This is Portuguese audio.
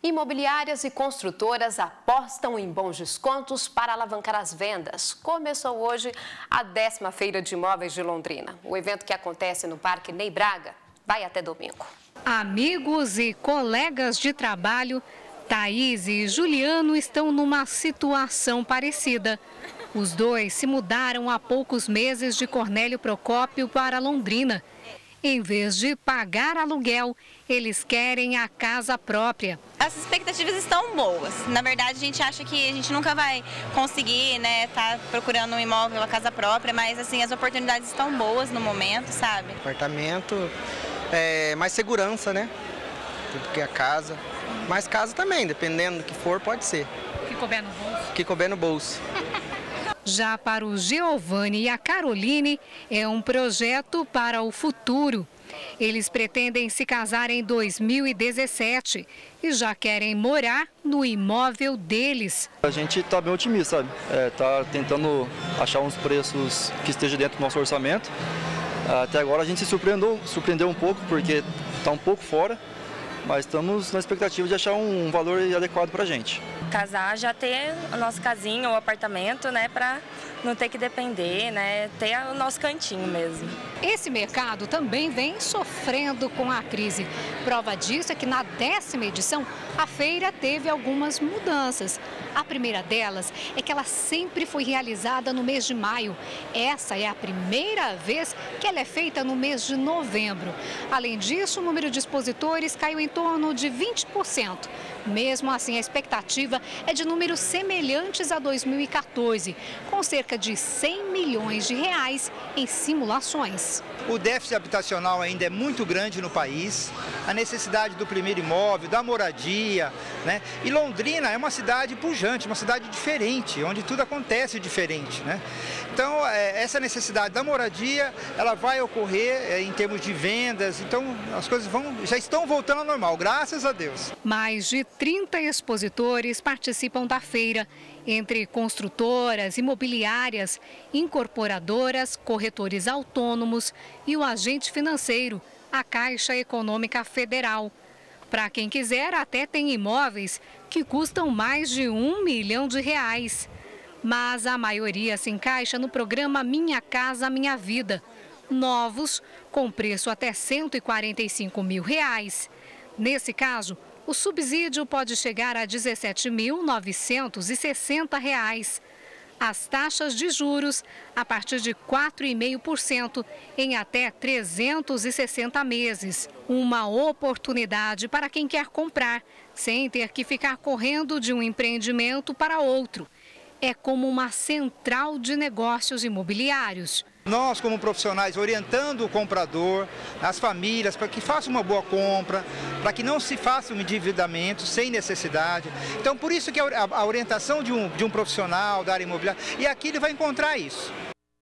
Imobiliárias e construtoras apostam em bons descontos para alavancar as vendas. Começou hoje a 10ª Feira de Imóveis de Londrina. O evento, que acontece no Parque Ney Braga, vai até domingo. Amigos e colegas de trabalho, Thaís e Juliano estão numa situação parecida. Os dois se mudaram há poucos meses de Cornélio Procópio para Londrina. Em vez de pagar aluguel, eles querem a casa própria. As expectativas estão boas. Na verdade, a gente acha que a gente nunca vai conseguir, tá procurando um imóvel, uma casa própria, mas assim, as oportunidades estão boas no momento, sabe? Apartamento, mais segurança, né? Do que a casa. Mas casa também, dependendo do que for, pode ser. Que couber no bolso. Que couber no bolso. Já para o Giovanni e a Caroline, é um projeto para o futuro. Eles pretendem se casar em 2017 e já querem morar no imóvel deles. A gente está bem otimista, sabe? Tá tentando achar uns preços que estejam dentro do nosso orçamento. Até agora a gente se surpreendeu um pouco, porque está um pouco fora, mas estamos na expectativa de achar um valor adequado para a gente. Casar, já ter a nossa casinha ou apartamento, para não ter que depender, ter o nosso cantinho mesmo. Esse mercado também vem sofrendo com a crise. Prova disso é que na 10ª edição, a feira teve algumas mudanças. A primeira delas é que ela sempre foi realizada no mês de maio. Essa é a primeira vez que ela é feita no mês de novembro. Além disso, o número de expositores caiu em torno de 20%. Mesmo assim, a expectativa é de números semelhantes a 2014, com cerca de 100 milhões de reais em simulações. O déficit habitacional ainda é muito grande no país, a necessidade do primeiro imóvel, da moradia, E Londrina é uma cidade pujante, uma cidade diferente, onde tudo acontece diferente, Então, essa necessidade da moradia, ela vai ocorrer em termos de vendas, então as coisas já estão voltando ao normal, graças a Deus. Mais de 30 expositores participam da feira, entre construtoras, imobiliárias, incorporadoras, corretores autônomos e o agente financeiro, a Caixa Econômica Federal. Para quem quiser, até tem imóveis que custam mais de R$1 milhão. Mas a maioria se encaixa no programa Minha Casa Minha Vida. Novos, com preço até R$145 mil. Nesse caso, o subsídio pode chegar a R$ 17.960. As taxas de juros a partir de 4,5% em até 360 meses. Uma oportunidade para quem quer comprar, sem ter que ficar correndo de um empreendimento para outro. É como uma central de negócios imobiliários. Nós, como profissionais, orientando o comprador, as famílias, para que faça uma boa compra, para que não se faça um endividamento sem necessidade. Então, por isso que a orientação de um profissional da área imobiliária, e aqui ele vai encontrar isso.